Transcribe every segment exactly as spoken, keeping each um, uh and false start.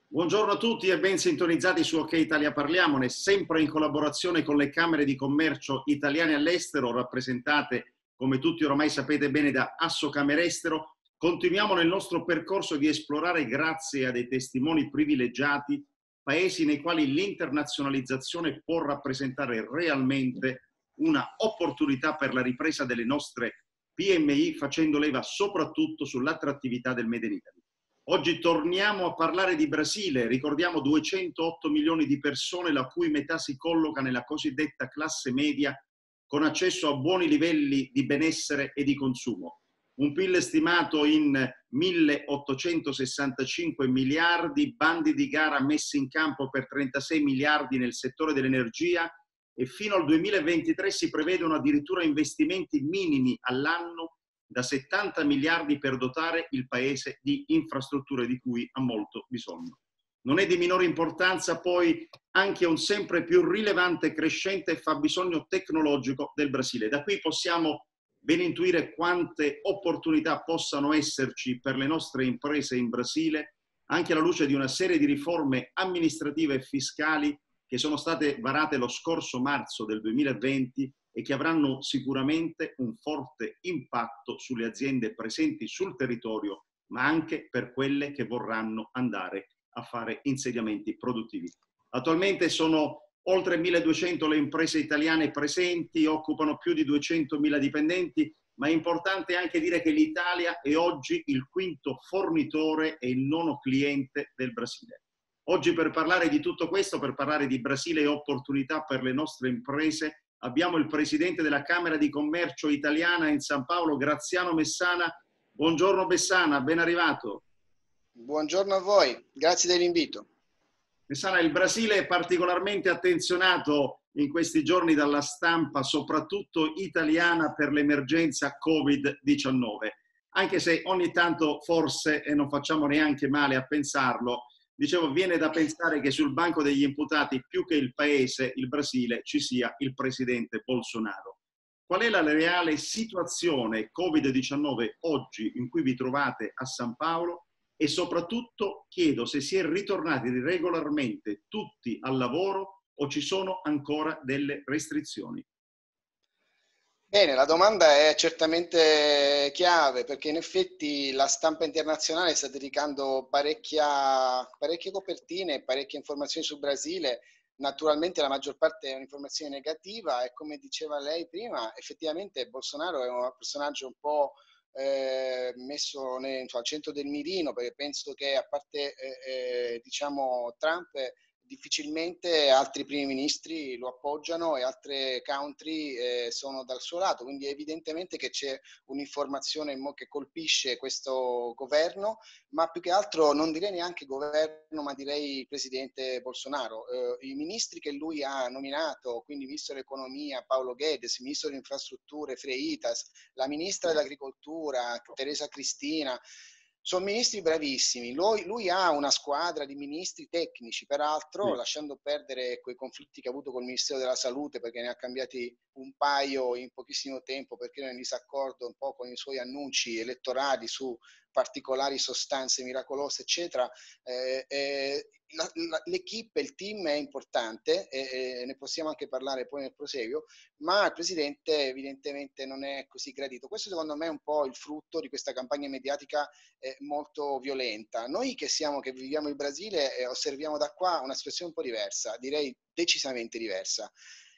Buongiorno a tutti e ben sintonizzati su Ok Italia Parliamone, sempre in collaborazione con le Camere di Commercio italiane all'estero, rappresentate, come tutti ormai sapete bene, da Assocamerestero. Continuiamo nel nostro percorso di esplorare, grazie a dei testimoni privilegiati, paesi nei quali l'internazionalizzazione può rappresentare realmente una opportunità per la ripresa delle nostre P M I, facendo leva soprattutto sull'attrattività del Made in Italy. Oggi torniamo a parlare di Brasile, ricordiamo duecentootto milioni di persone, la cui metà si colloca nella cosiddetta classe media, con accesso a buoni livelli di benessere e di consumo. Un P I L stimato in milleottocentosessantacinque miliardi, bandi di gara messi in campo per trentasei miliardi nel settore dell'energia e fino al duemilaventitré si prevedono addirittura investimenti minimi all'anno da settanta miliardi per dotare il paese di infrastrutture di cui ha molto bisogno. Non è di minore importanza poi anche un sempre più rilevante e crescente fabbisogno tecnologico del Brasile. Da qui possiamo ben intuire quante opportunità possano esserci per le nostre imprese in Brasile, anche alla luce di una serie di riforme amministrative e fiscali che sono state varate lo scorso marzo del duemilaventi e che avranno sicuramente un forte impatto sulle aziende presenti sul territorio, ma anche per quelle che vorranno andare a fare insediamenti produttivi. Attualmente sono oltre milleduecento le imprese italiane presenti, occupano più di duecentomila dipendenti, ma è importante anche dire che l'Italia è oggi il quinto fornitore e il nono cliente del Brasile. Oggi, per parlare di tutto questo, per parlare di Brasile e opportunità per le nostre imprese, abbiamo il presidente della Camera di Commercio italiana in San Paolo, Graziano Messana. Buongiorno Messana, ben arrivato. Buongiorno a voi, grazie dell'invito. Messana, il Brasile è particolarmente attenzionato in questi giorni dalla stampa, soprattutto italiana, per l'emergenza Covid diciannove. Anche se ogni tanto forse, e non facciamo neanche male a pensarlo, dicevo, viene da pensare che sul banco degli imputati, più che il paese, il Brasile, ci sia il presidente Bolsonaro. Qual è la reale situazione Covid diciannove oggi in cui vi trovate a San Paolo? E soprattutto chiedo se si è ritornati regolarmente tutti al lavoro o ci sono ancora delle restrizioni. Bene, la domanda è certamente chiave perché in effetti la stampa internazionale sta dedicando parecchia, parecchie copertine e parecchie informazioni sul Brasile. Naturalmente la maggior parte è un'informazione negativa e, come diceva lei prima, effettivamente Bolsonaro è un personaggio un po' eh, messo nel, cioè, al centro del mirino, perché penso che, a parte eh, eh, diciamo Trump, difficilmente altri primi ministri lo appoggiano e altre country eh, sono dal suo lato, quindi evidentemente che c'è un'informazione che colpisce questo governo, ma più che altro non direi neanche governo, ma direi il presidente Bolsonaro. Eh, I ministri che lui ha nominato, quindi il ministro dell'economia Paolo Guedes, il ministro delle infrastrutture Freitas, la ministra dell'agricoltura Teresa Cristina, sono ministri bravissimi. Lui, lui ha una squadra di ministri tecnici, peraltro, Sì. lasciando perdere quei conflitti che ha avuto col Ministero della Salute, perché ne ha cambiati un paio in pochissimo tempo, perché era in disaccordo un po' con i suoi annunci elettorali su particolari sostanze miracolose, eccetera. Eh, eh, la, la, l'equipe, il team è importante e, e ne possiamo anche parlare poi nel proseguio, ma il presidente evidentemente non è così gradito. Questo secondo me è un po' il frutto di questa campagna mediatica eh, molto violenta. Noi che siamo, che viviamo in Brasile, eh, osserviamo da qua una situazione un po' diversa, direi decisamente diversa.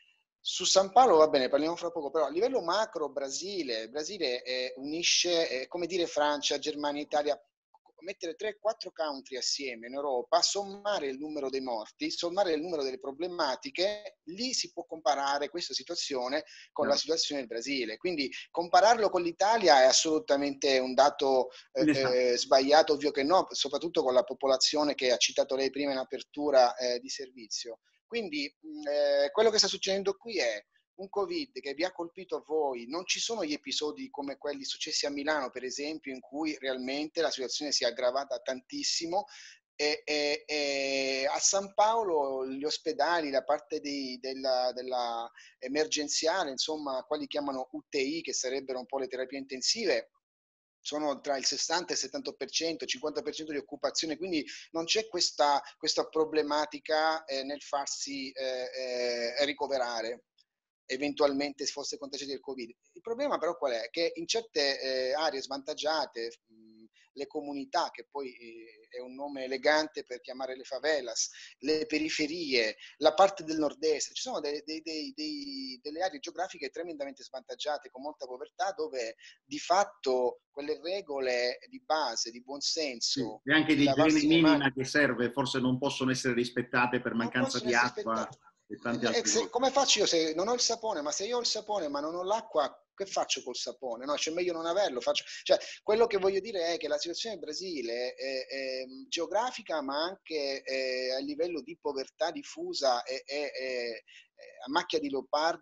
Su San Paolo va bene, parliamo fra poco, però a livello macro Brasile, Brasile eh, unisce, eh, come dire, Francia, Germania, Italia, mettere tre quattro country assieme in Europa, sommare il numero dei morti, sommare il numero delle problematiche, lì si può comparare questa situazione con la situazione del Brasile. Quindi compararlo con l'Italia è assolutamente un dato eh, eh, sbagliato, ovvio che no, soprattutto con la popolazione che ha citato lei prima in apertura eh, di servizio. Quindi eh, quello che sta succedendo qui è un Covid che vi ha colpito a voi. Non ci sono gli episodi come quelli successi a Milano, per esempio, in cui realmente la situazione si è aggravata tantissimo. E, e, e a San Paolo gli ospedali, la parte di, della, della emergenziale, insomma, quelli chiamano U T I, che sarebbero un po' le terapie intensive, sono tra il sessanta e il settanta per cento, il cinquanta per cento di occupazione, quindi non c'è questa, questa problematica eh, nel farsi eh, eh, ricoverare eventualmente se fosse contagiati del Covid. Il problema però qual è? Che in certe eh, aree svantaggiate, mh, le comunità, che poi eh, è un nome elegante per chiamare le favelas, le periferie, la parte del nord-est, ci sono dei, dei, dei, dei, delle aree geografiche tremendamente svantaggiate, con molta povertà, dove di fatto quelle regole di base, di buonsenso, E anche di di igiene lavarsi le mani, minima che serve, forse non possono essere rispettate per non mancanza possono di essere acqua spettate. e tante E altre se, cose. come faccio io se non ho il sapone? Ma se io ho il sapone ma non ho l'acqua, che faccio col sapone? No, c'è meglio non averlo. Faccio... Cioè, quello che voglio dire è che la situazione in Brasile è, è geografica, ma anche è, a livello di povertà diffusa è, è, è a macchia di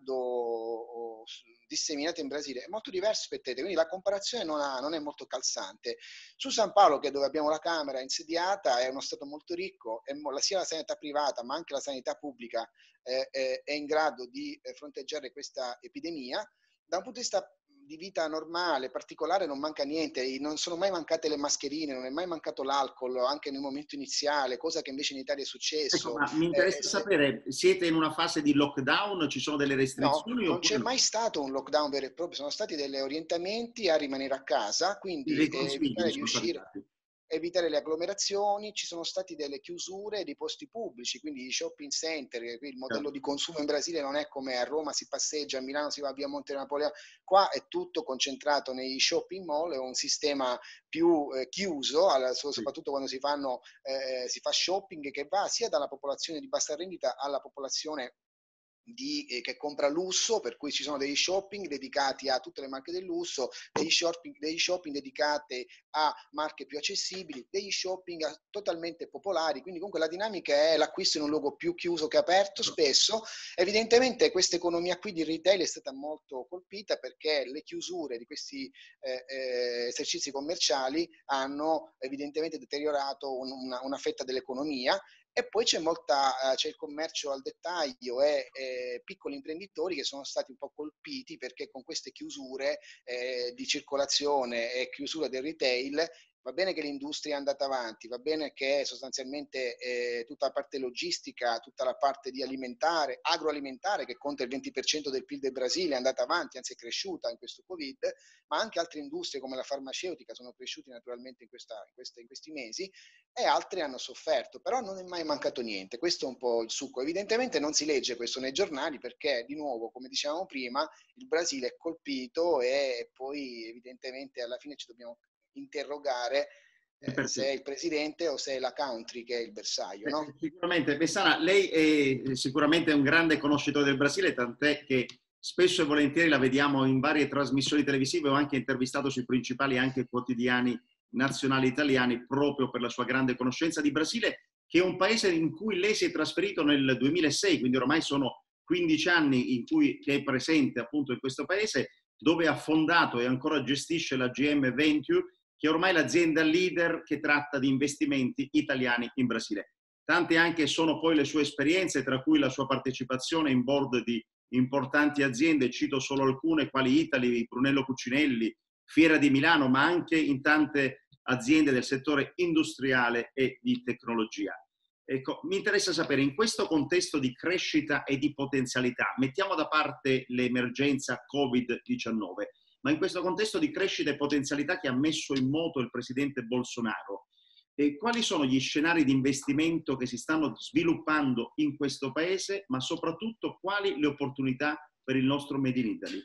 leopardo disseminata in Brasile è molto diverso, aspettate, quindi la comparazione non, ha, non è molto calzante. Su San Paolo, che è dove abbiamo la Camera insediata, è uno stato molto ricco, è, sia la sanità privata ma anche la sanità pubblica eh, eh, è in grado di eh, fronteggiare questa epidemia. Da un punto di vista di vita normale, particolare, non manca niente, non sono mai mancate le mascherine, non è mai mancato l'alcol, anche nel momento iniziale, cosa che invece in Italia è Ecco, successo. ma mi Eh, interessa se... sapere, siete in una fase di lockdown? Ci sono delle No, restrizioni non oppure c'è no? mai stato un lockdown vero e proprio, sono stati degli orientamenti a rimanere a casa, quindi Dei eh, consigli vi evitare di sono stati uscire, dati? evitare le agglomerazioni, ci sono state delle chiusure di posti pubblici, quindi i shopping center, qui il modello Certo. di consumo in Brasile non è come a Roma si passeggia, a Milano si va via Monte Napoleone, qua è tutto concentrato nei shopping mall, è un sistema più eh, chiuso, alla, Sì. soprattutto quando si, fanno, eh, si fa shopping, che va sia dalla popolazione di bassa rendita alla popolazione Di, eh, che compra lusso, per cui ci sono degli shopping dedicati a tutte le marche del lusso, degli shopping, degli shopping dedicati a marche più accessibili, degli shopping a, totalmente popolari, quindi comunque la dinamica è l'acquisto in un luogo più chiuso che aperto spesso. Evidentemente questa economia qui di retail è stata molto colpita perché le chiusure di questi eh, eh, esercizi commerciali hanno evidentemente deteriorato un, una, una fetta dell'economia. E poi c'è, molta, c'è il commercio al dettaglio e eh, piccoli imprenditori che sono stati un po' colpiti perché con queste chiusure eh, di circolazione e chiusura del retail, va bene che l'industria è andata avanti, va bene che sostanzialmente eh, tutta la parte logistica, tutta la parte di alimentare, agroalimentare, che conta il venti per cento del P I L del Brasile, è andata avanti, anzi è cresciuta in questo Covid, ma anche altre industrie come la farmaceutica sono cresciute naturalmente in, questa, in, questa, in questi mesi, e altri hanno sofferto, però non è mai mancato niente. Questo è un po' il succo. Evidentemente non si legge questo nei giornali perché, di nuovo, come dicevamo prima, il Brasile è colpito e poi evidentemente alla fine ci dobbiamo interrogare eh, se è il presidente o se è la country che è il bersaglio, no? Eh, sicuramente. Bessana, lei è sicuramente un grande conoscitore del Brasile, tant'è che spesso e volentieri la vediamo in varie trasmissioni televisive, ho anche intervistato sui principali anche quotidiani nazionali italiani proprio per la sua grande conoscenza di Brasile, che è un paese in cui lei si è trasferito nel duemilasei, quindi ormai sono quindici anni in cui è presente appunto in questo paese, dove ha fondato e ancora gestisce la G M Venture, che è ormai l'azienda leader che tratta di investimenti italiani in Brasile. Tante anche sono poi le sue esperienze, tra cui la sua partecipazione in board di importanti aziende, cito solo alcune, quali Italy, Brunello Cucinelli, Fiera di Milano, ma anche in tante aziende del settore industriale e di tecnologia. Ecco, mi interessa sapere, in questo contesto di crescita e di potenzialità, mettiamo da parte l'emergenza Covid diciannove, ma in questo contesto di crescita e potenzialità che ha messo in moto il presidente Bolsonaro, e quali sono gli scenari di investimento che si stanno sviluppando in questo paese, ma soprattutto quali le opportunità per il nostro Made in Italy?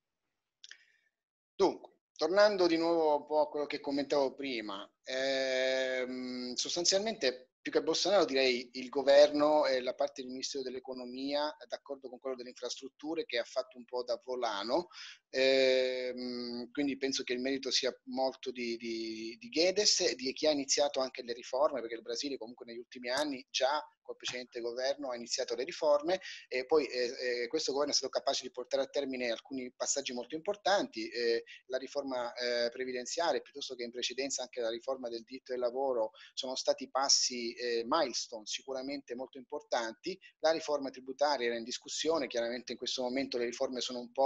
Dunque, tornando di nuovo un po' a quello che commentavo prima, ehm, sostanzialmente più che Bolsonaro direi il governo e la parte del Ministero dell'Economia, d'accordo con quello delle infrastrutture, che ha fatto un po' da volano, ehm, quindi penso che il merito sia molto di, di, di Guedes e di chi ha iniziato anche le riforme, perché il Brasile comunque negli ultimi anni già col precedente governo ha iniziato le riforme e poi eh, eh, questo governo è stato capace di portare a termine alcuni passaggi molto importanti, eh, la riforma eh, previdenziale piuttosto che in precedenza anche la riforma del diritto del lavoro sono stati passi eh, milestone sicuramente molto importanti. La riforma tributaria era in discussione, chiaramente in questo momento le riforme sono un po'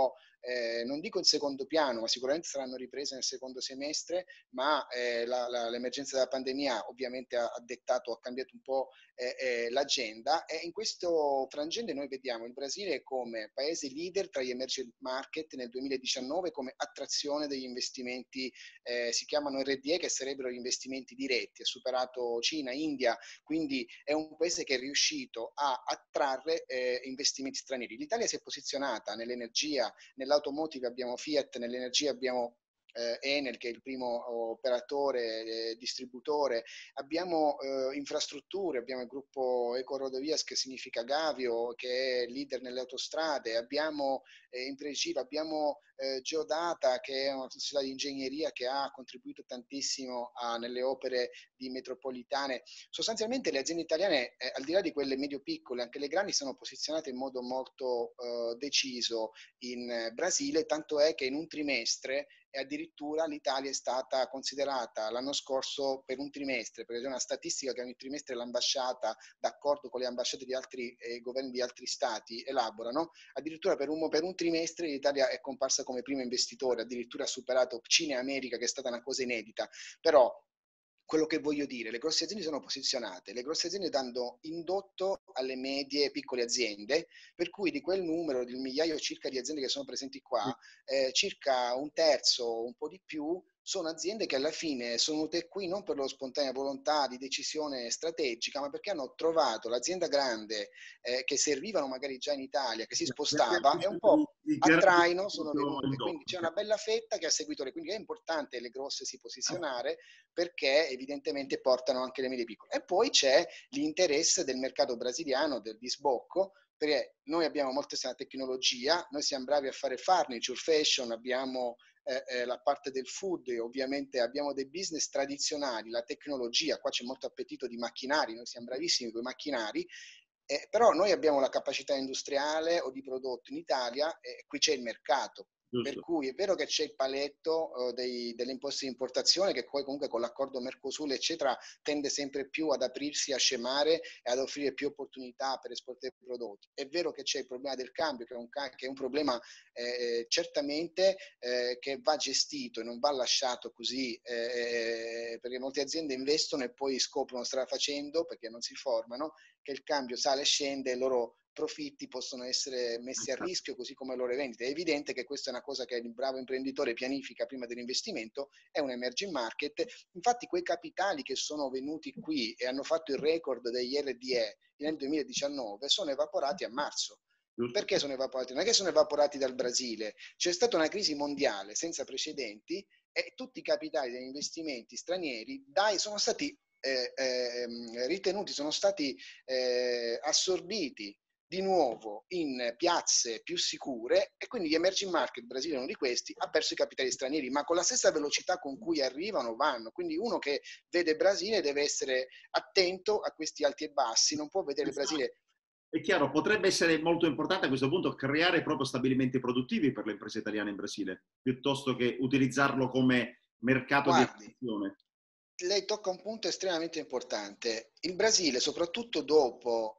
eh, non dico in secondo piano, ma sicuramente saranno riprese nel secondo semestre, ma eh, la, la, l'emergenza della pandemia ovviamente ha, ha dettato, ha cambiato un po' eh, eh, l'agenda, e in questo frangente noi vediamo il Brasile come paese leader tra gli emerging market nel duemiladiciannove come attrazione degli investimenti, eh, si chiamano R D E, che sarebbero gli investimenti diretti, ha superato Cina, India, quindi è un paese che è riuscito a attrarre eh, investimenti stranieri. L'Italia si è posizionata nell'energia, nell'automotive abbiamo Fiat, nell'energia abbiamo eh, Enel, che è il primo operatore, eh, distributore, abbiamo eh, infrastrutture, abbiamo il gruppo Ecorodovias, che significa Gavio, che è leader nelle autostrade, abbiamo eh, Impregiva, abbiamo eh, Geodata, che è una società di ingegneria che ha contribuito tantissimo a, nelle opere di metropolitane. Sostanzialmente le aziende italiane, eh, al di là di quelle medio-piccole, anche le grandi, sono posizionate in modo molto eh, deciso in eh, Brasile, tanto è che in un trimestre e addirittura l'Italia è stata considerata l'anno scorso per un trimestre, perché c'è una statistica che ogni trimestre l'ambasciata, d'accordo con le ambasciate di altri eh, governi di altri stati, elaborano, addirittura per un, per un trimestre l'Italia è comparsa come primo investitore, addirittura ha superato Cina e America, che è stata una cosa inedita. Però quello che voglio dire, le grosse aziende sono posizionate, le grosse aziende danno indotto alle medie e piccole aziende, per cui di quel numero, di un migliaio circa di aziende che sono presenti qua, eh, circa un terzo, un po' di più, sono aziende che alla fine sono venute qui non per loro spontanea volontà di decisione strategica, ma perché hanno trovato l'azienda grande eh, che servivano magari già in Italia, che si spostava, e un po' a traino sono venute. Quindi c'è una bella fetta che ha seguito le, quindi è importante le grosse si posizionare, perché evidentemente portano anche le medie piccole. E poi c'è l'interesse del mercato brasiliano, del di sbocco, perché noi abbiamo molta tecnologia, noi siamo bravi a fare furniture, fashion, abbiamo eh, eh, la parte del food, e ovviamente abbiamo dei business tradizionali, la tecnologia, qua c'è molto appetito di macchinari, noi siamo bravissimi con i macchinari, eh, però noi abbiamo la capacità industriale o di prodotto in Italia, e eh, qui c'è il mercato. Per cui è vero che c'è il paletto uh, dei, delle imposte di importazione, che poi comunque con l'accordo Mercosur eccetera tende sempre più ad aprirsi, a scemare e ad offrire più opportunità per esportare prodotti. È vero che c'è il problema del cambio, che è un, che è un problema eh, certamente eh, che va gestito e non va lasciato così, eh, perché molte aziende investono e poi scoprono strada facendo, perché non si formano, che il cambio sale e scende e loro profitti possono essere messi a rischio, così come le loro vendite. È evidente che questa è una cosa che il bravo imprenditore pianifica prima dell'investimento, è un emerging market. Infatti quei capitali che sono venuti qui e hanno fatto il record degli R D E nel duemiladiciannove sono evaporati a marzo. Perché sono evaporati? Non è che sono evaporati dal Brasile, c'è stata una crisi mondiale senza precedenti e tutti i capitali degli investimenti stranieri dai, sono stati eh, eh, ritenuti, sono stati eh, assorbiti di nuovo in piazze più sicure, e quindi gli emerging market, Brasile è uno di questi, ha perso i capitali stranieri, ma con la stessa velocità con cui arrivano vanno. Quindi uno che vede Brasile deve essere attento a questi alti e bassi, non può vedere il Brasile. È chiaro, potrebbe essere molto importante a questo punto creare proprio stabilimenti produttivi per le imprese italiane in Brasile, piuttosto che utilizzarlo come mercato Guardi, di esportazione. Lei tocca un punto estremamente importante. Il Brasile, soprattutto dopo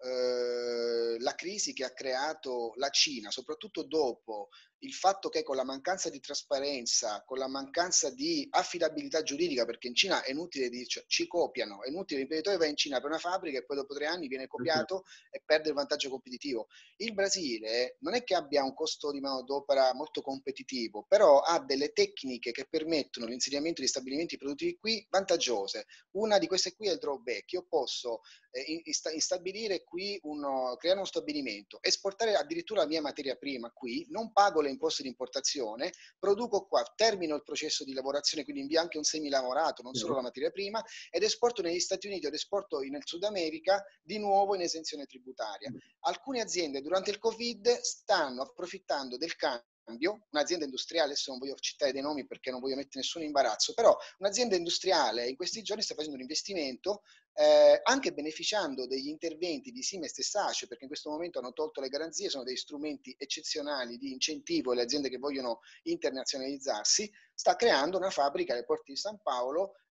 eh, la crisi che ha creato la Cina, soprattutto dopo il fatto che con la mancanza di trasparenza, con la mancanza di affidabilità giuridica, perché in Cina è inutile dire, ci copiano, è inutile, l'imprenditore va in Cina per una fabbrica e poi dopo tre anni viene copiato e perde il vantaggio competitivo. Il Brasile non è che abbia un costo di manodopera molto competitivo, però ha delle tecniche che permettono l'insediamento di stabilimenti produttivi qui vantaggiose. Una di queste qui è il drawback. Io posso eh, instabilire qui, uno, creare uno stabilimento, esportare addirittura la mia materia prima qui, non pago le imposte di importazione, produco qua, termino il processo di lavorazione, quindi invio anche un semilavorato, non solo la materia prima, ed esporto negli Stati Uniti o esporto nel Sud America di nuovo in esenzione tributaria. Alcune aziende durante il Covid stanno approfittando del cambio, un'azienda industriale, adesso non voglio citare dei nomi perché non voglio mettere nessun imbarazzo, però un'azienda industriale in questi giorni sta facendo un investimento eh, anche beneficiando degli interventi di Simest e Sace, perché in questo momento hanno tolto le garanzie, sono dei strumenti eccezionali di incentivo alle aziende che vogliono internazionalizzarsi, sta creando una fabbrica alle porte di San Paolo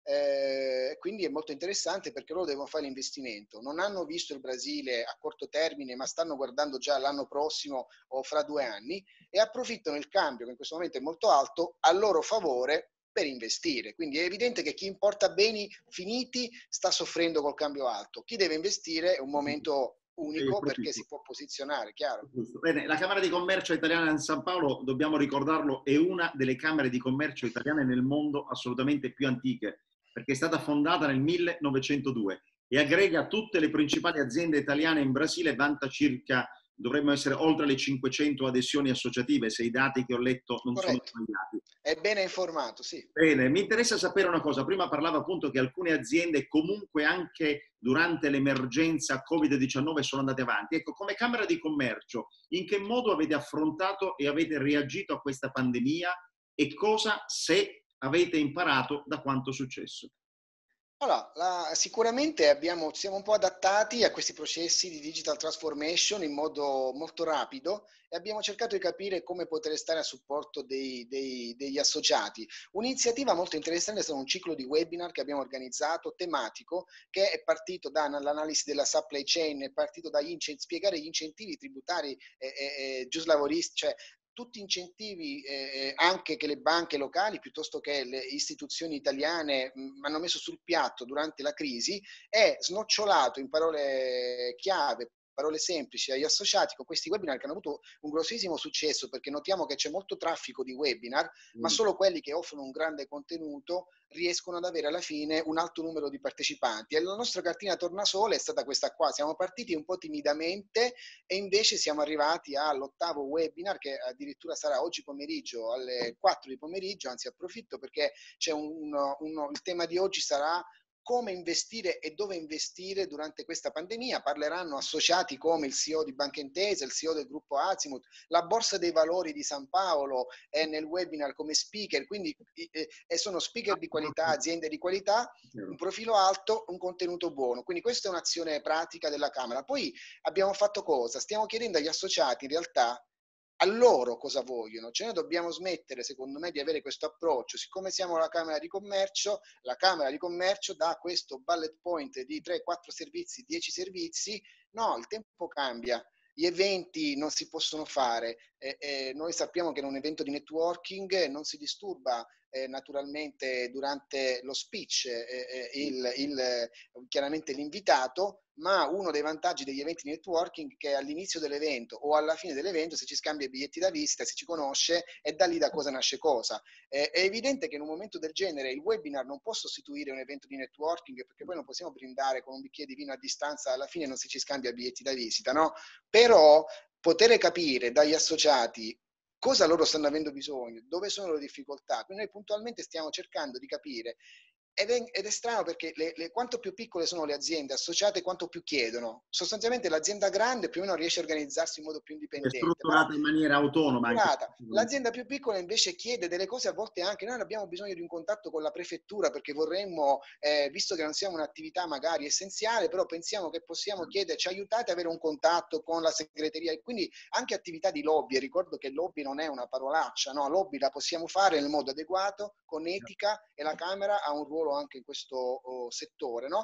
Eh, quindi è molto interessante perché loro devono fare l'investimento. Non hanno visto il Brasile a corto termine, ma stanno guardando già l'anno prossimo o fra due anni e approfittano il cambio, che in questo momento è molto alto, a loro favore per investire. Quindi è evidente che chi importa beni finiti sta soffrendo col cambio alto. Chi deve investire è un momento unico perché si può posizionare, chiaro. Bene, la Camera di Commercio italiana di San Paolo, dobbiamo ricordarlo, è una delle camere di commercio italiane nel mondo assolutamente più antiche, perché è stata fondata nel millenovecentodue e aggrega tutte le principali aziende italiane in Brasile, vanta circa, dovremmo essere oltre le cinquecento adesioni associative, se i dati che ho letto non Corretto. sono sbagliati. È bene informato, sì. Bene, mi interessa sapere una cosa. Prima parlava appunto che alcune aziende comunque anche durante l'emergenza Covid diciannove sono andate avanti. Ecco, come Camera di Commercio, in che modo avete affrontato e avete reagito a questa pandemia e cosa, se avete imparato da quanto successo? Allora, la, sicuramente abbiamo, siamo un po' adattati a questi processi di digital transformation in modo molto rapido e abbiamo cercato di capire come poter stare a supporto dei, dei, degli associati. Un'iniziativa molto interessante è stato un ciclo di webinar che abbiamo organizzato, tematico, che è partito dall'analisi della supply chain, è partito da spiegare gli incentivi tributari e, e, e giuslavoristi, cioè tutti incentivi eh, anche che le banche locali piuttosto che le istituzioni italiane mh, hanno messo sul piatto durante la crisi, è snocciolato in parole chiave, parole semplici agli associati con questi webinar che hanno avuto un grossissimo successo perché notiamo che c'è molto traffico di webinar, mm. ma solo quelli che offrono un grande contenuto riescono ad avere alla fine un alto numero di partecipanti. E la nostra cartina tornasole è stata questa qua, siamo partiti un po' timidamente e invece siamo arrivati all'ottavo webinar che addirittura sarà oggi pomeriggio alle quattro di pomeriggio, anzi approfitto perché c'è un, un, il tema di oggi sarà come investire e dove investire durante questa pandemia. Parleranno associati come il C E O di Banca Intesa, il C E O del gruppo Azimut, la Borsa dei Valori di San Paolo è nel webinar come speaker, quindi eh, sono speaker di qualità, aziende di qualità, un profilo alto, un contenuto buono. Quindi questa è un'azione pratica della Camera. Poi abbiamo fatto cosa? Stiamo chiedendo agli associati in realtà a loro cosa vogliono, cioè noi dobbiamo smettere secondo me di avere questo approccio, siccome siamo la Camera di Commercio, la Camera di Commercio dà questo bullet point di tre quattro servizi, dieci servizi, no, il tempo cambia, gli eventi non si possono fare, eh, eh, noi sappiamo che in un evento di networking non si disturba eh, naturalmente durante lo speech eh, eh, il, il, chiaramente l'invitato, ma uno dei vantaggi degli eventi di networking è che all'inizio dell'evento o alla fine dell'evento si ci scambia i biglietti da visita, si ci conosce e da lì da cosa nasce cosa. Eh, è evidente che in un momento del genere il webinar non può sostituire un evento di networking perché poi non possiamo brindare con un bicchiere di vino a distanza, alla fine non si ci scambia biglietti da visita, no? Però poter capire dagli associati cosa loro stanno avendo bisogno, dove sono le difficoltà, quindi noi puntualmente stiamo cercando di capire. Ed è, ed è strano perché le, le, quanto più piccole sono le aziende associate, quanto più chiedono. Sostanzialmente l'azienda grande più o meno riesce a organizzarsi in modo più indipendente. È strutturata ma in maniera autonoma. Anche. L'azienda più piccola invece chiede delle cose a volte anche. Noi abbiamo bisogno di un contatto con la prefettura perché vorremmo, eh, visto che non siamo un'attività magari essenziale, però pensiamo che possiamo chiedere, ci aiutate ad avere un contatto con la segreteria. E quindi anche attività di lobby. Ricordo che lobby non è una parolaccia, no? Lobby la possiamo fare nel modo adeguato, con etica e la Camera ha un ruolo anche in questo oh, settore, no?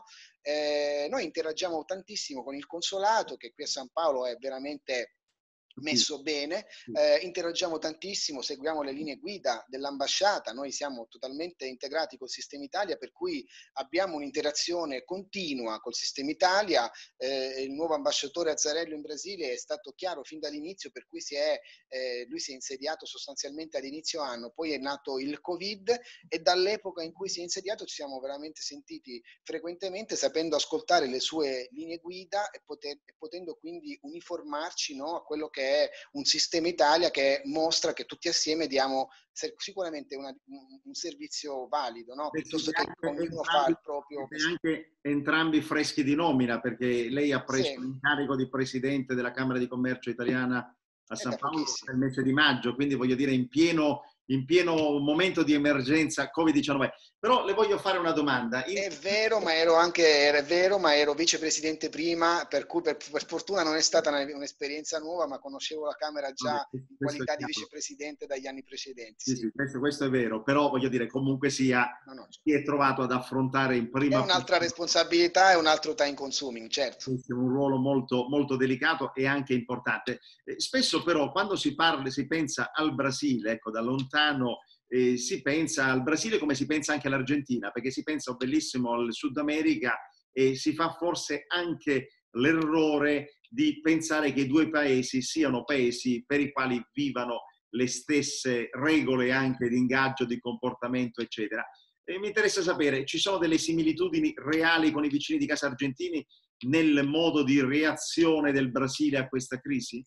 Eh, noi interagiamo tantissimo con il consolato che qui a San Paolo è veramente messo bene, eh, interagiamo tantissimo, seguiamo le linee guida dell'ambasciata, noi siamo totalmente integrati col Sistema Italia per cui abbiamo un'interazione continua col Sistema Italia, eh, il nuovo ambasciatore Azzarello in Brasile è stato chiaro fin dall'inizio per cui si è, eh, lui si è insediato sostanzialmente ad inizio anno, poi è nato il Covid e dall'epoca in cui si è insediato ci siamo veramente sentiti frequentemente sapendo ascoltare le sue linee guida e, poter, e potendo quindi uniformarci, no, a quello che è un Sistema Italia che mostra che tutti assieme diamo sicuramente una, un, un servizio valido, no? Piuttosto che ognuno fa il proprio. E anche entrambi freschi di nomina, perché lei ha preso sì. l'incarico di presidente della Camera di Commercio italiana a San Paolo nel mese di maggio, quindi voglio dire in pieno in pieno momento di emergenza Covid diciannove. Però le voglio fare una domanda. In... È vero, ma ero anche era vero, ma ero vicepresidente prima, per cui per, per fortuna non è stata un'esperienza nuova, ma conoscevo la Camera già Vabbè, in questo è qualità di chiaro. vicepresidente dagli anni precedenti. Sì, Sì. sì, questo, questo è vero, però voglio dire, comunque sia, No, no, certo. si è trovato ad affrontare in È prima un'altra persona responsabilità e un altro time consuming, certo. un ruolo molto, molto delicato e anche importante. Eh, spesso però quando si parla, si pensa al Brasile, ecco, da lontano eh, si pensa al Brasile come si pensa anche all'Argentina, perché si pensa, oh, bellissimo, al Sud America e si fa forse anche l'errore di pensare che i due paesi siano paesi per i quali vivano le stesse regole anche di ingaggio, di comportamento, eccetera. E mi interessa sapere, ci sono delle similitudini reali con i vicini di casa argentini nel modo di reazione del Brasile a questa crisi?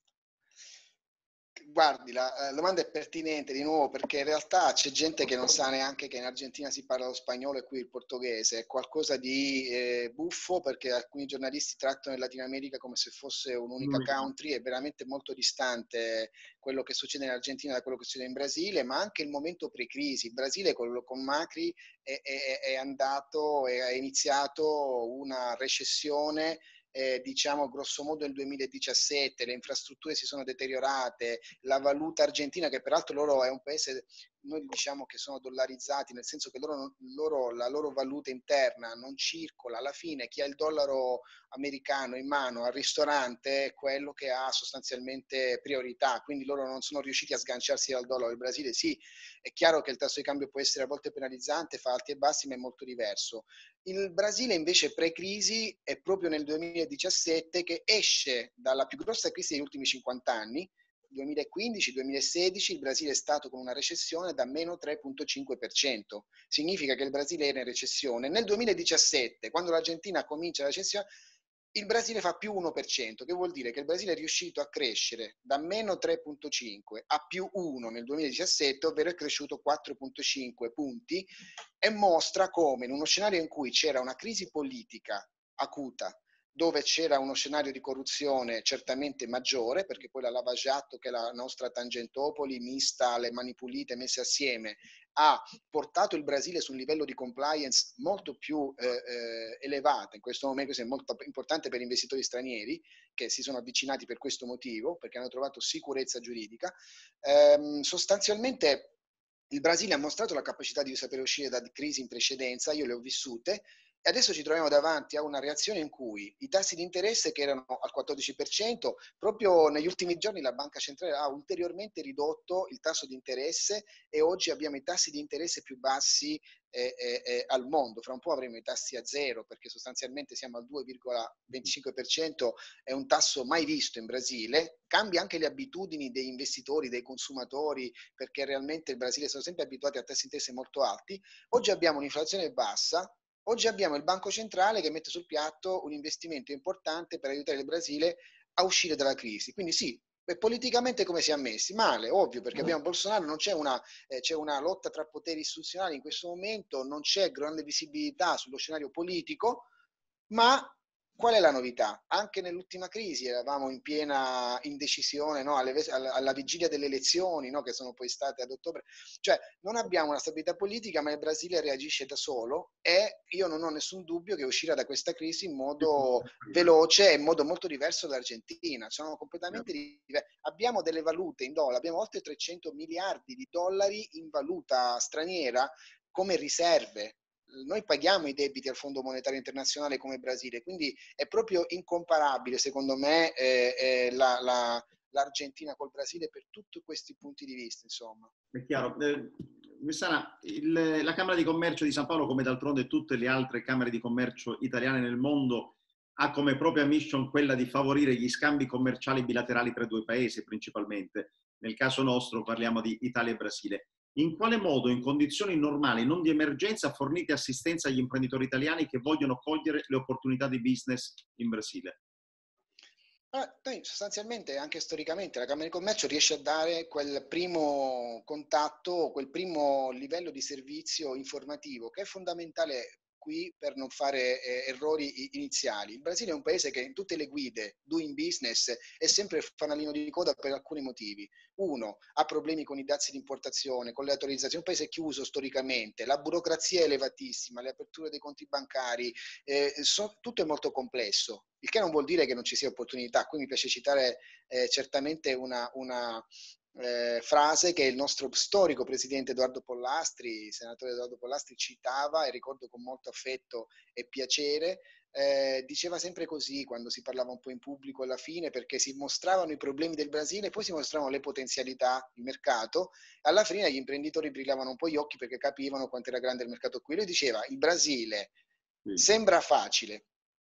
Guardi, la, la domanda è pertinente di nuovo perché in realtà c'è gente che non sa neanche che in Argentina si parla lo spagnolo e qui il portoghese. È qualcosa di eh, buffo perché alcuni giornalisti trattano il Latino America come se fosse un'unica country. È veramente molto distante quello che succede in Argentina da quello che succede in Brasile, ma anche il momento pre-crisi. Il Brasile con, con Macri è, è, è andato e ha iniziato una recessione. Eh, diciamo grosso modo nel duemiladiciassette, le infrastrutture si sono deteriorate, la valuta argentina, che peraltro loro è un paese, noi diciamo che sono dollarizzati, nel senso che loro, loro, la loro valuta interna non circola, alla fine chi ha il dollaro americano in mano al ristorante è quello che ha sostanzialmente priorità, quindi loro non sono riusciti a sganciarsi dal dollaro. Il Brasile sì, è chiaro che il tasso di cambio può essere a volte penalizzante, fa alti e bassi, ma è molto diverso. Il Brasile invece pre-crisi è proprio nel duemiladiciassette che esce dalla più grossa crisi degli ultimi cinquanta anni, duemilaquindici duemilasedici il Brasile è stato con una recessione da meno tre virgola cinque per cento. Significa che il Brasile era in recessione. Nel duemiladiciassette, quando l'Argentina comincia la recessione, il Brasile fa più uno per cento, che vuol dire che il Brasile è riuscito a crescere da meno tre virgola cinque a più uno nel duemiladiciassette, ovvero è cresciuto quattro virgola cinque punti, e mostra come in uno scenario in cui c'era una crisi politica acuta, dove c'era uno scenario di corruzione certamente maggiore, perché poi la Lavagiato, che è la nostra Tangentopoli mista alle Mani Pulite messe assieme, ha portato il Brasile su un livello di compliance molto più eh, eh, elevato in questo momento, questo è molto importante per investitori stranieri che si sono avvicinati per questo motivo, perché hanno trovato sicurezza giuridica. Ehm, sostanzialmente il Brasile ha mostrato la capacità di sapere uscire da crisi in precedenza, io le ho vissute, e adesso ci troviamo davanti a una reazione in cui i tassi di interesse, che erano al quattordici per cento, proprio negli ultimi giorni la Banca Centrale ha ulteriormente ridotto il tasso di interesse e oggi abbiamo i tassi di interesse più bassi eh, eh, eh, al mondo. Fra un po' avremo i tassi a zero perché sostanzialmente siamo al due virgola venticinque per cento, è un tasso mai visto in Brasile. Cambia anche le abitudini degli investitori, dei consumatori, perché realmente il Brasile sono sempre abituati a tassi di interesse molto alti. Oggi abbiamo un'inflazione bassa. Oggi abbiamo il Banco Centrale che mette sul piatto un investimento importante per aiutare il Brasile a uscire dalla crisi. Quindi sì, e politicamente come si è messi? Male, ovvio, perché abbiamo Bolsonaro, non c'è una, eh, c'è una lotta tra poteri istituzionali in questo momento, non c'è grande visibilità sullo scenario politico, ma qual è la novità? Anche nell'ultima crisi eravamo in piena indecisione, no? Alle, alla, alla vigilia delle elezioni, no? Che sono poi state ad ottobre. Cioè non abbiamo una stabilità politica, ma il Brasile reagisce da solo e io non ho nessun dubbio che uscirà da questa crisi in modo veloce e in modo molto diverso dall'Argentina. Sono completamente diversi. Abbiamo delle valute in dollari, abbiamo oltre trecento miliardi di dollari in valuta straniera come riserve. Noi paghiamo i debiti al Fondo Monetario Internazionale come Brasile, quindi è proprio incomparabile secondo me eh, eh, la, la, l'Argentina col Brasile per tutti questi punti di vista, insomma. È chiaro. Eh, Messana, il, la Camera di Commercio di San Paolo, come d'altronde tutte le altre Camere di Commercio italiane nel mondo, ha come propria mission quella di favorire gli scambi commerciali bilaterali tra i due paesi principalmente. Nel caso nostro parliamo di Italia e Brasile. In quale modo, in condizioni normali, non di emergenza, fornite assistenza agli imprenditori italiani che vogliono cogliere le opportunità di business in Brasile? Ah, noi sostanzialmente, anche storicamente, la Camera di Commercio riesce a dare quel primo contatto, quel primo livello di servizio informativo che è fondamentale qui per non fare eh, errori iniziali. Il Brasile è un paese che in tutte le guide doing business è sempre il fanalino di coda per alcuni motivi. Uno, ha problemi con i dazi di importazione, con le autorizzazioni, un paese chiuso storicamente, la burocrazia è elevatissima, le aperture dei conti bancari, eh, so, tutto è molto complesso, il che non vuol dire che non ci sia opportunità. Qui mi piace citare eh, certamente una, una eh, frase che il nostro storico presidente Edoardo Pollastri, il senatore Edoardo Pollastri, citava e ricordo con molto affetto e piacere. Eh, diceva sempre così quando si parlava un po' in pubblico alla fine, perché si mostravano i problemi del Brasile, poi si mostravano le potenzialità, il mercato, alla fine gli imprenditori brillavano un po' gli occhi perché capivano quanto era grande il mercato qui. Lui diceva: il Brasile sì, sembra facile,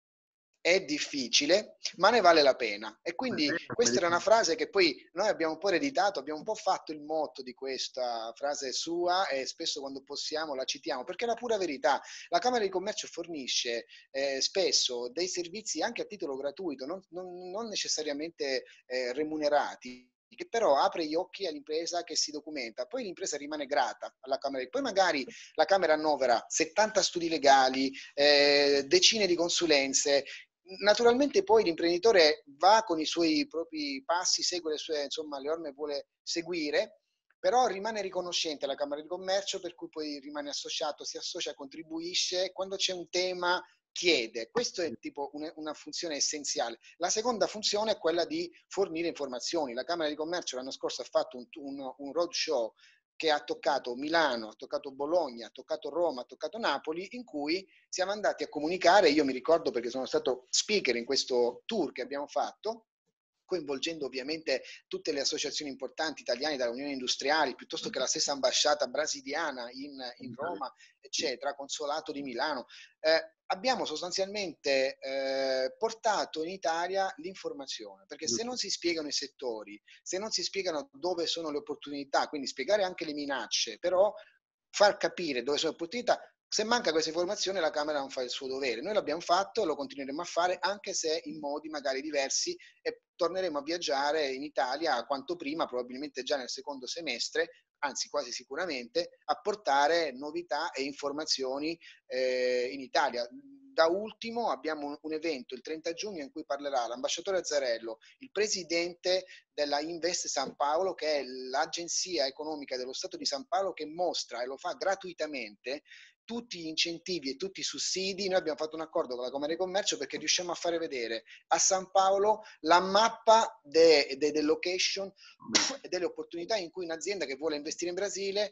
è difficile, ma ne vale la pena. E quindi questa era una frase che poi noi abbiamo un po' ereditato, abbiamo un po' fatto il motto di questa frase sua e spesso quando possiamo la citiamo, perché è la pura verità. La Camera di Commercio fornisce eh, spesso dei servizi anche a titolo gratuito, non, non, non necessariamente eh, remunerati, che però apre gli occhi all'impresa che si documenta, poi l'impresa rimane grata alla Camera, poi magari la Camera annovera settanta studi legali, eh, decine di consulenze. Naturalmente poi l'imprenditore va con i suoi propri passi, segue le sue, insomma, le orme vuole seguire, però rimane riconoscente alla Camera di Commercio, per cui poi rimane associato, si associa, contribuisce, quando c'è un tema chiede. Questo è tipo una, una funzione essenziale. La seconda funzione è quella di fornire informazioni. La Camera di Commercio l'anno scorso ha fatto un, un, un roadshow che ha toccato Milano, ha toccato Bologna, ha toccato Roma, ha toccato Napoli, in cui siamo andati a comunicare. Io mi ricordo perché sono stato speaker in questo tour che abbiamo fatto, coinvolgendo ovviamente tutte le associazioni importanti italiane, dalle unioni industriali, piuttosto che la stessa ambasciata brasiliana in, in Roma, eccetera, consolato di Milano. Eh, abbiamo sostanzialmente eh, portato in Italia l'informazione, perché se non si spiegano i settori, se non si spiegano dove sono le opportunità, quindi spiegare anche le minacce, però far capire dove sono le opportunità, se manca questa informazione la Camera non fa il suo dovere. Noi l'abbiamo fatto e lo continueremo a fare, anche se in modi magari diversi, e torneremo a viaggiare in Italia quanto prima, probabilmente già nel secondo semestre, anzi quasi sicuramente, a portare novità e informazioni eh, in Italia. Da ultimo abbiamo un, un evento il trenta giugno in cui parlerà l'ambasciatore Azzarello, il presidente della Invest San Paolo, che è l'agenzia economica dello Stato di San Paolo, che mostra e lo fa gratuitamente tutti gli incentivi e tutti i sussidi. Noi abbiamo fatto un accordo con la Camera di Commercio perché riusciamo a fare vedere a San Paolo la mappa de, de, de location e delle opportunità in cui un'azienda che vuole investire in Brasile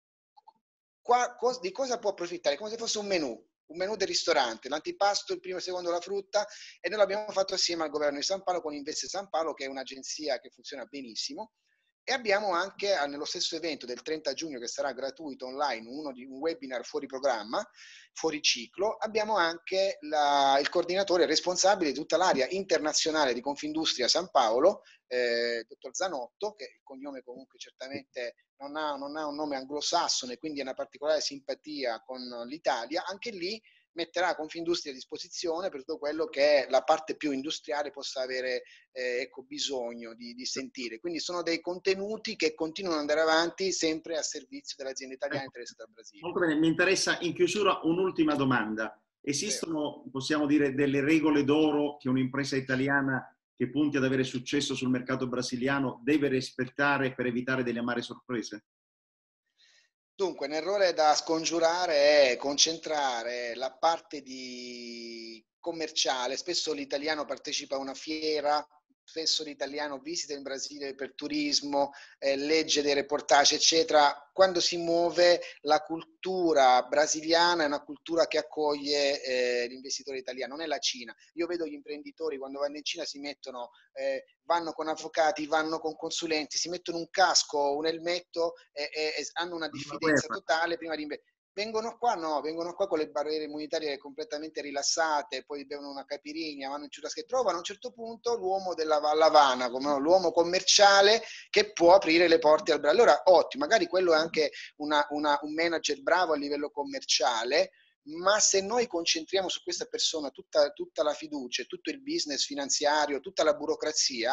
qua, cos, di cosa può approfittare, come se fosse un menù, un menù del ristorante, l'antipasto, il primo e il secondo, la frutta, e noi l'abbiamo fatto assieme al governo di San Paolo con Invest San Paolo, che è un'agenzia che funziona benissimo. E abbiamo anche nello stesso evento del trenta giugno, che sarà gratuito online, uno di, un webinar fuori programma, fuori ciclo, abbiamo anche la, il coordinatore responsabile di tutta l'area internazionale di Confindustria San Paolo, eh, dottor Zanotto, che il cognome comunque certamente non ha, non ha un nome anglosassone, quindi ha una particolare simpatia con l'Italia. Anche lì metterà Confindustria a disposizione per tutto quello che la parte più industriale possa avere eh, ecco, bisogno di, di sentire. Quindi sono dei contenuti che continuano ad andare avanti sempre a servizio delle aziende italiane interessate al Brasile. Molto bene, mi interessa in chiusura un'ultima domanda. Esistono, possiamo dire, delle regole d'oro che un'impresa italiana che punti ad avere successo sul mercato brasiliano deve rispettare per evitare delle amare sorprese? Dunque, un errore da scongiurare è concentrare la parte di commerciale. Spesso l'italiano partecipa a una fiera, spesso l'italiano visita in Brasile per turismo, eh, legge dei reportage, eccetera. Quando si muove, la cultura brasiliana è una cultura che accoglie eh, l'investitore italiano, non è la Cina. Io vedo gli imprenditori quando vanno in Cina si mettono, eh, vanno con avvocati, vanno con consulenti, si mettono un casco, un elmetto e, e, e hanno una diffidenza totale prima di investire. Vengono qua, no, vengono qua con le barriere immunitarie completamente rilassate, poi bevono una caipirinha, vanno in ciurrasca e trovano a un certo punto l'uomo della Lavana, come no, l'uomo commerciale che può aprire le porte al Brasile. Allora, ottimo, magari quello è anche una, una, un manager bravo a livello commerciale, ma se noi concentriamo su questa persona tutta, tutta la fiducia, tutto il business finanziario, tutta la burocrazia,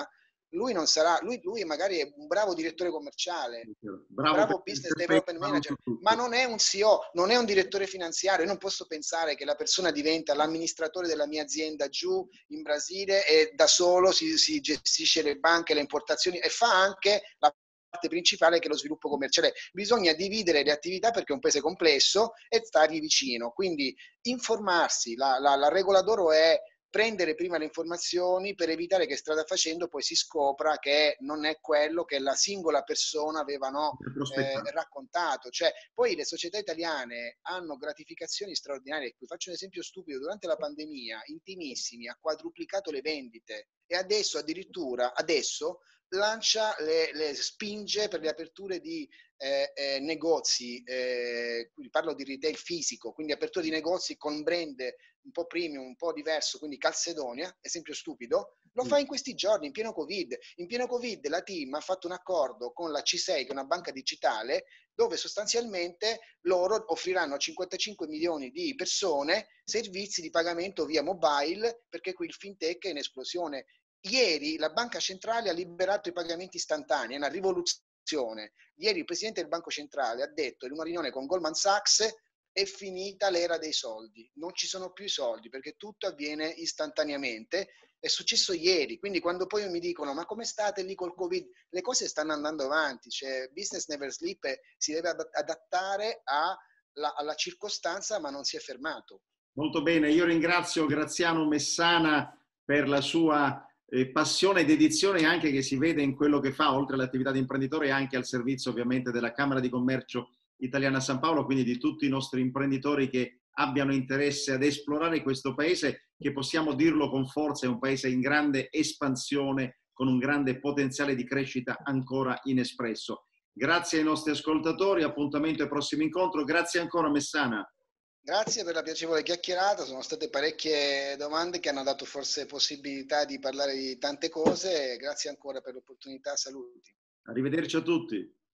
lui non sarà, lui, lui magari è un bravo direttore commerciale, un Bravo, bravo business perfetto, development ma non manager, su ma tutto. non è un C E O, non è un direttore finanziario. Io non posso pensare che la persona diventa l'amministratore della mia azienda giù in Brasile e da solo si, si gestisce le banche, le importazioni e fa anche la parte principale che è lo sviluppo commerciale. Bisogna dividere le attività perché è un paese complesso e stargli vicino. Quindi informarsi, la, la, la regola d'oro è prendere prima le informazioni per evitare che strada facendo poi si scopra che non è quello che la singola persona aveva no, eh, raccontato. Cioè, poi le società italiane hanno gratificazioni straordinarie. Vi faccio un esempio stupido: durante la pandemia Intimissimi ha quadruplicato le vendite e adesso addirittura adesso lancia le, le spinge per le aperture di eh, eh, negozi, eh, parlo di retail fisico, quindi apertura di negozi con brand un po' premium, un po' diverso, quindi Calzedonia, esempio stupido, lo fa in questi giorni, in pieno Covid. In pieno Covid la team ha fatto un accordo con la C sei, che è una banca digitale, dove sostanzialmente loro offriranno a cinquantacinque milioni di persone servizi di pagamento via mobile, perché qui il fintech è in esplosione. Ieri la banca centrale ha liberato i pagamenti istantanei, è una rivoluzione. Ieri il presidente del Banco Centrale ha detto in una riunione con Goldman Sachs: è finita l'era dei soldi, non ci sono più i soldi perché tutto avviene istantaneamente. È successo ieri, quindi quando poi mi dicono ma come state lì col Covid, le cose stanno andando avanti, cioè business never sleep, si deve adattare alla, alla circostanza, ma non si è fermato. Molto bene, io ringrazio Graziano Messana per la sua eh, passione e dedizione anche che si vede in quello che fa, oltre all'attività di imprenditore, anche al servizio ovviamente della Camera di Commercio Italiana a San Paolo, quindi di tutti i nostri imprenditori che abbiano interesse ad esplorare questo paese, che possiamo dirlo con forza è un paese in grande espansione, con un grande potenziale di crescita ancora inespresso. Grazie ai nostri ascoltatori, appuntamento al prossimo incontro. Grazie ancora Messana. Grazie per la piacevole chiacchierata, sono state parecchie domande che hanno dato forse possibilità di parlare di tante cose. Grazie ancora per l'opportunità, saluti. Arrivederci a tutti.